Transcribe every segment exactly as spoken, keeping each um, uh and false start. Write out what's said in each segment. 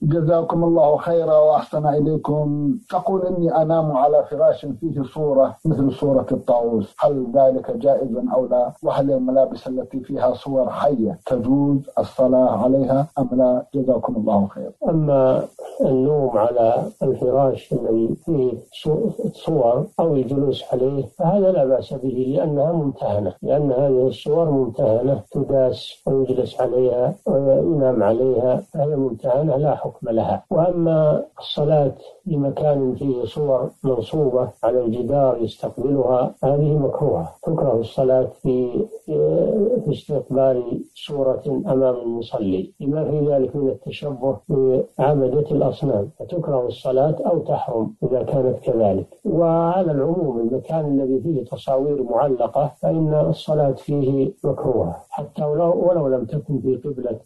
جزاكم الله خيرا وأحسن إليكم. تقول إني أنام على فراش فيه صورة مثل صورة الطاووس، هل ذلك جائز أو لا؟ وهل الملابس التي فيها صور حية تجوز الصلاة عليها أم لا؟ جزاكم الله خيرا. أما النوم على الفراش الذي فيه صور أو الجلوس عليه فهذا لا بأس به، لأنها ممتهنة، لأن هذه الصور ممتهنة تداس ويجلس عليها وينام عليها، فهي ممتهنة لا حكم لها. وأما الصلاة لمكان فيه صور منصوبة على الجدار يستقبلها هذه مكروهة، تكره الصلاة في في استقبال صورة أمام المصلي لما في ذلك من التشبه بعبدة الأصنام، فتكره الصلاة أو تحرم إذا كانت كذلك. وعلى العموم المكان الذي فيه تصاوير معلقة فإن الصلاة فيه مكروهة حتى ولو, ولو لم تكن في قبلة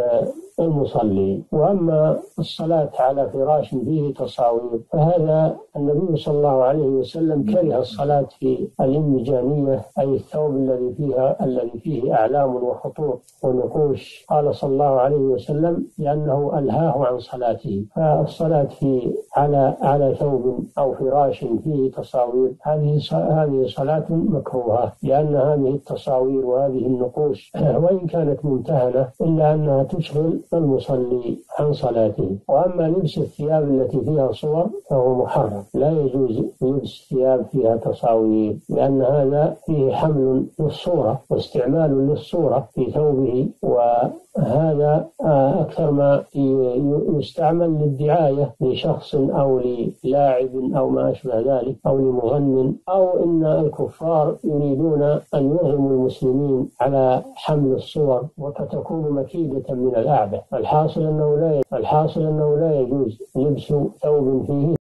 المصلي. وأما الصلاة على فراش فيه تصاوير فهذا النبي صلى الله عليه وسلم كره الصلاة في الإنبجانية، أي الثوب الذي فيها الذي فيه أعلام وخطوط ونقوش، قال صلى الله عليه وسلم لأنه ألهاه عن صلاته. فالصلاة في على على ثوب أو فراش فيه تصاوير هذه هذه صلاة مكروهة، لأن هذه التصاوير وهذه النقوش وإن كانت ممتهنة إلا أنها تشغل المصلي عن صلاته. وأما لبس الثياب التي فيها صور فهو محرم، لا يجوز لبس ثياب فيها تصاوير، لأن هذا فيه حمل للصورة واستعمال للصورة في ثوبه، وهذا أكثر ما يستعمل للدعاية لشخص أو للاعب أو ما أشبه ذلك أو لمغنٍ، أو إن الكفار يريدون أن يرغموا المسلمين على حمل الصور وفتكون مكيدة من الأعداء. الحاصل أنه لا الحاصل أنه لا يجوز لبس ثوب فيه